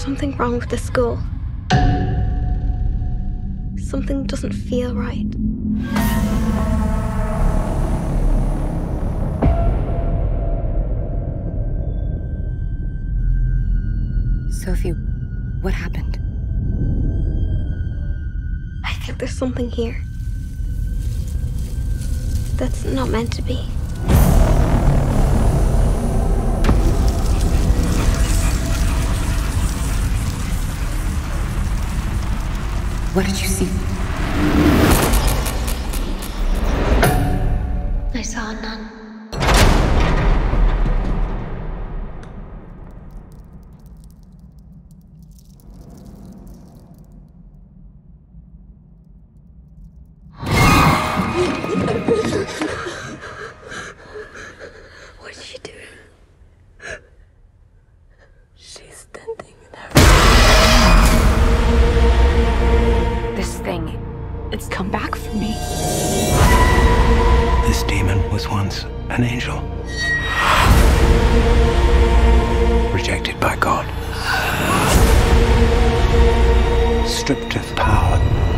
something wrong with the school. Something doesn't feel right. Sophie, what happened? I think there's something here that's not meant to be. What did you see? I saw a nun. What's she doing? She's standing there. This thing, it's come back for me. This demon was once an angel. Rejected by God. Stripped of power.